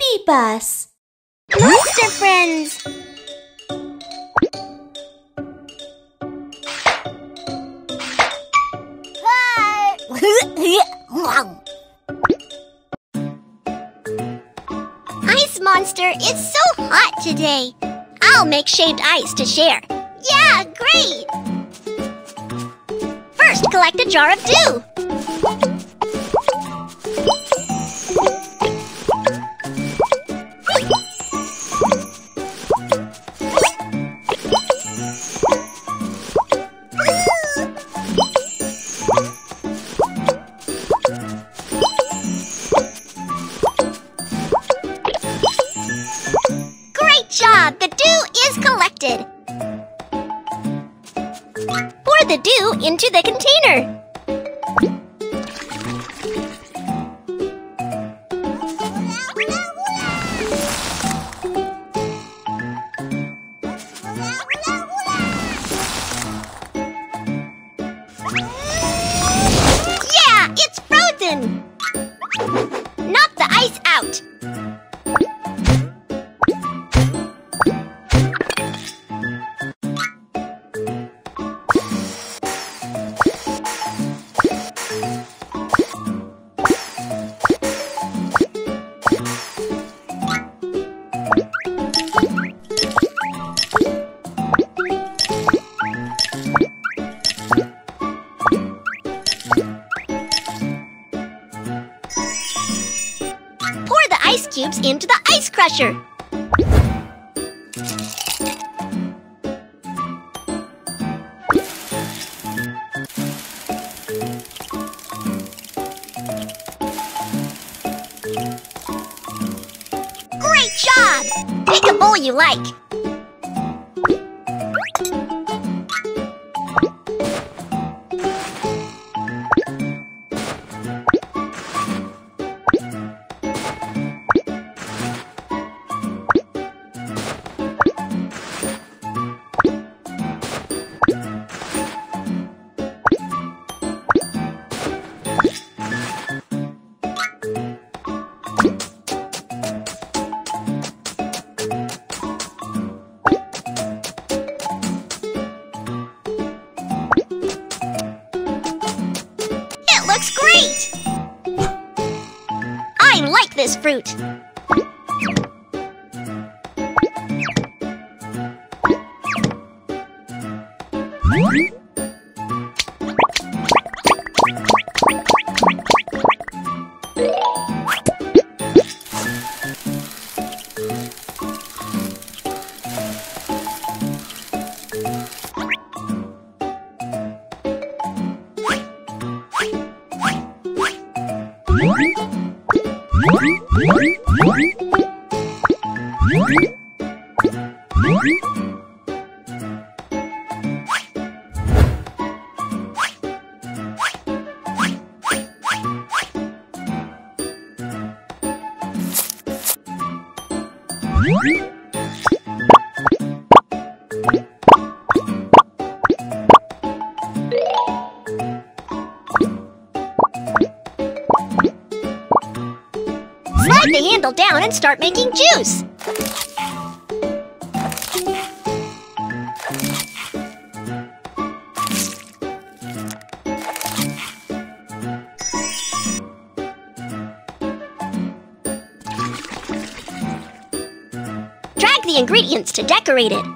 Bus. Monster Friends! Ice Monster, it's so hot today. I'll make shaved ice to share. Yeah, great! First, collect a jar of dew. Job! The dew is collected. Pour the dew into the container. Yeah, it's frozen. Knock the ice out. Ice cubes into the ice crusher. Great job! Pick a bowl you like. Looks great! I like this fruit. Slide the handle down and start making juice. Drag the ingredients to decorate it.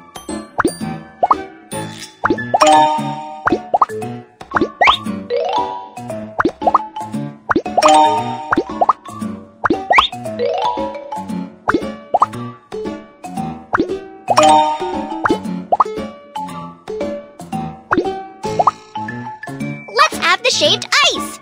Let's have the shaved ice.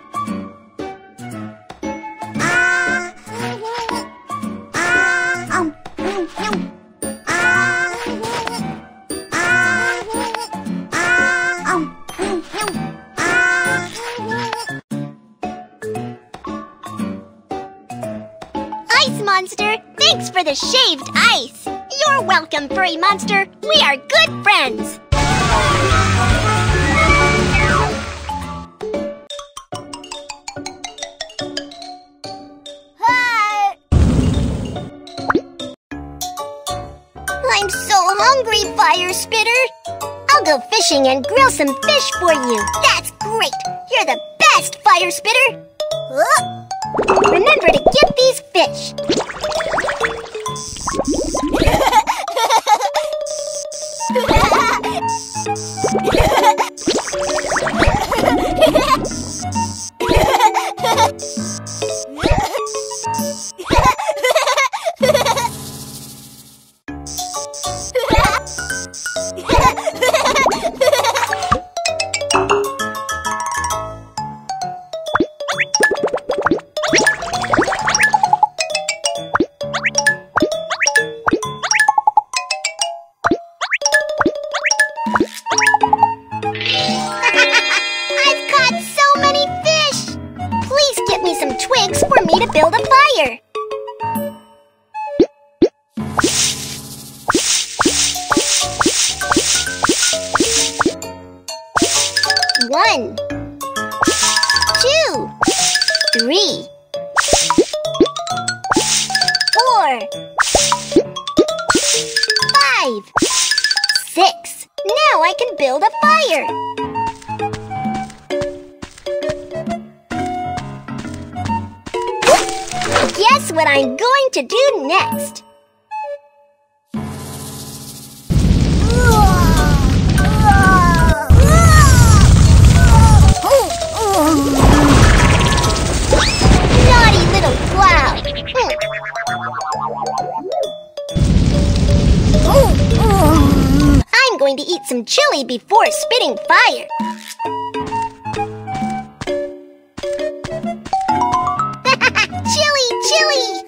Ice Monster, thanks for the shaved ice. You're welcome, Furry Monster. We are good friends. Hi. I'm so hungry, Fire Spitter. I'll go fishing and grill some fish for you. That's great. You're the best, Fire Spitter. Remember to get these fish. Twigs for me to build a fire. One, 2, 3, 4, 5, 6. Now I can build a fire. Guess what I'm going to do next? Naughty little cloud! I'm going to eat some chili before spitting fire. Chili!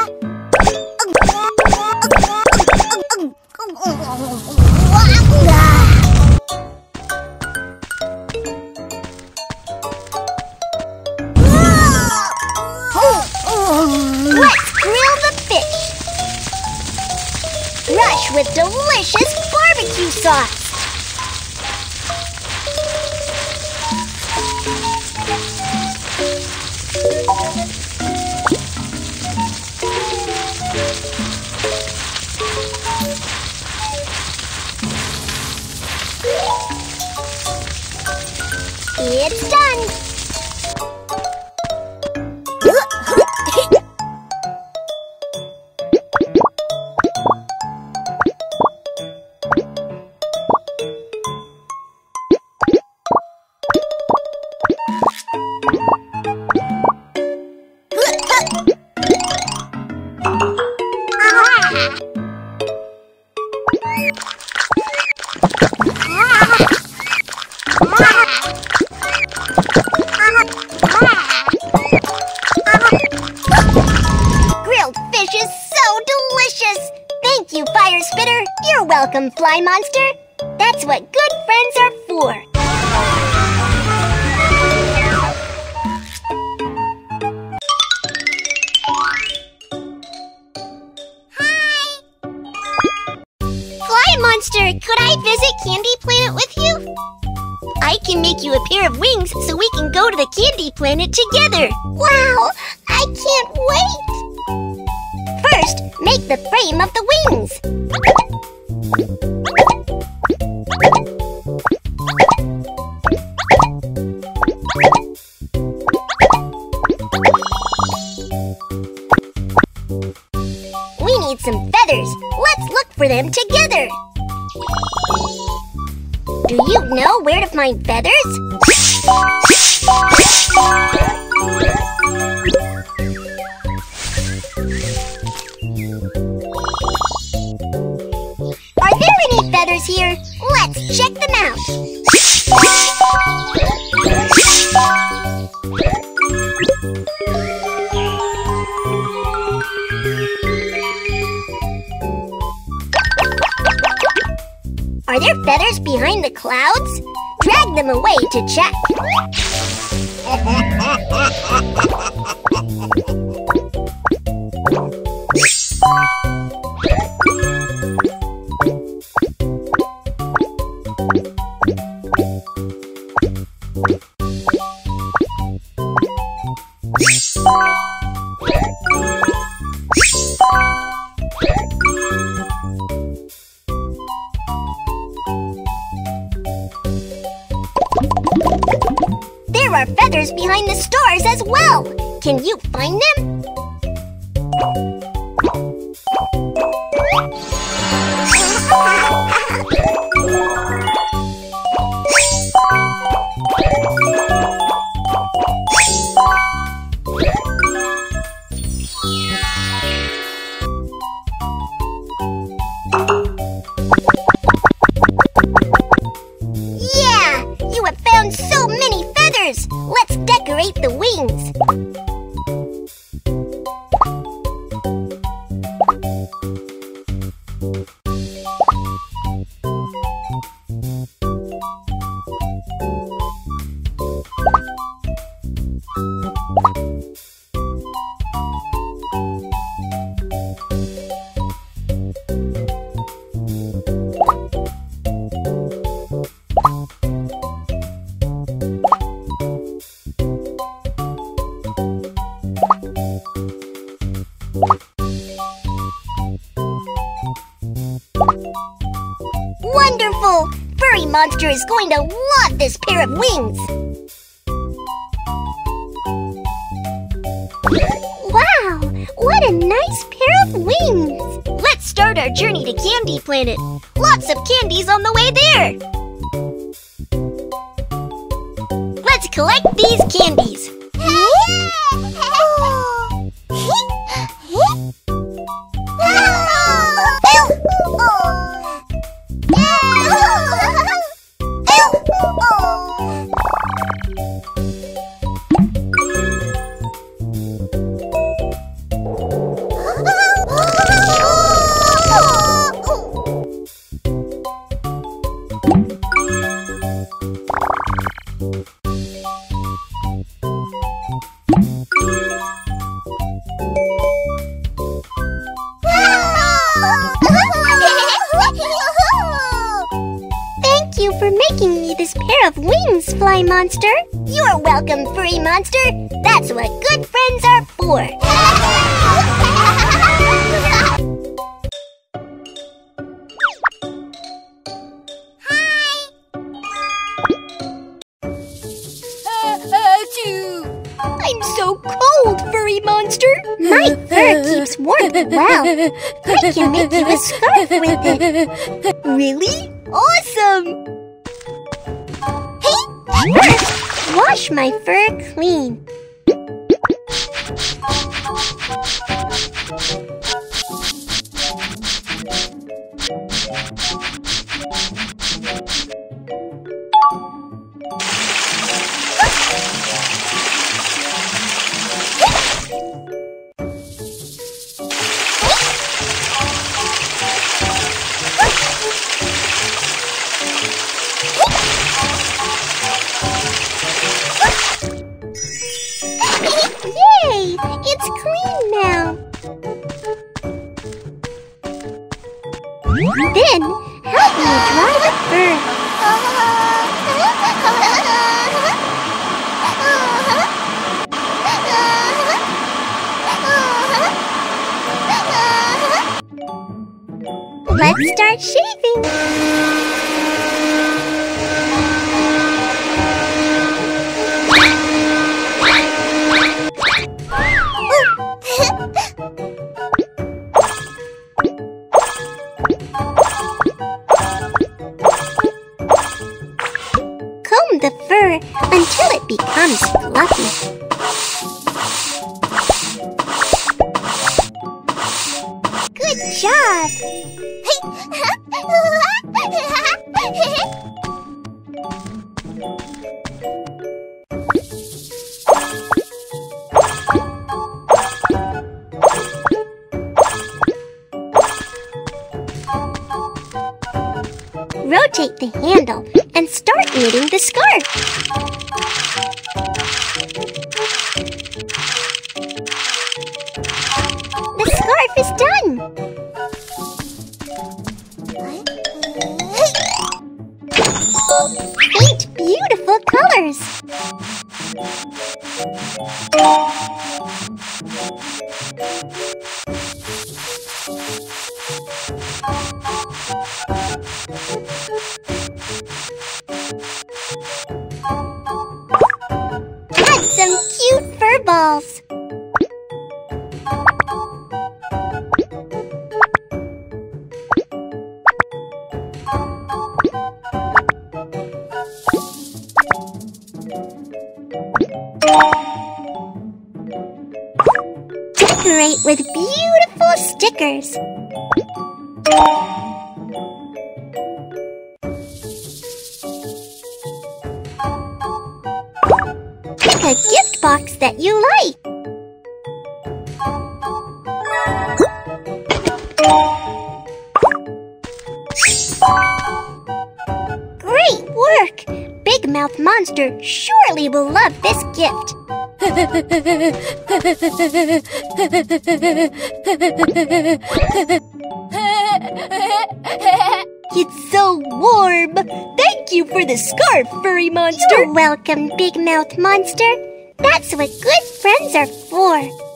Let's grill the fish. Brush with delicious barbecue sauce. It's done! Grilled fish is so delicious! Thank you, Fire Spitter. You're welcome, Fly Monster. That's what good friends are for. Hi! Fly Monster, could I visit Candy Planet with you? I can make you a pair of wings so we can go to the Candy Planet together. Wow! I can't wait! First, make the frame of the wings. We need some feathers. Let's look for them together. Do you know where to find feathers? Are there any feathers here? Let's check them out. Are there feathers behind the clouds? Drag them away to check. are feathers behind the stars as well. Can you find them? Yeah! You have found so many feathers! Let's decorate the wings! Wonderful! Furry Monster is going to love this pair of wings! Wow! What a nice pair of wings! Let's start our journey to Candy Planet! Lots of candies on the way there! Let's collect these candies! Thank you for making me this pair of wings, Fly Monster. You're welcome, Furry Monster. That's what good friends are for. I'm so cold, Furry Monster. My fur keeps warm well. I can make you a scarf with it. Really? Awesome! First, wash my fur clean. Yay! It's clean now. Then, help me dry the fur. Let's start shaving. Comb the fur until it becomes fluffy. Good job! Rotate the handle and start knitting the scarf. The scarf is done. Paint beautiful colors. with beautiful stickers. Pick a gift box that you like. Great work! Big Mouth Monster surely will love this gift. It's so warm. Thank you for the scarf, Furry Monster. You're welcome, Big Mouth Monster. That's what good friends are for.